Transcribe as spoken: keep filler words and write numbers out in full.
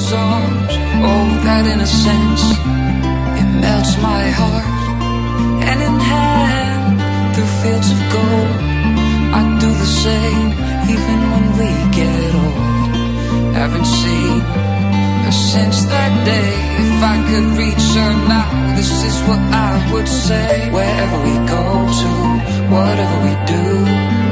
his arms. Oh, that innocence, it melts my heart. Hand in hand, through fields of gold, I'd do the same, even when we get old. Haven't seen her since that day. If I could reach her now, this is what I would say. Wherever we go to, whatever we do,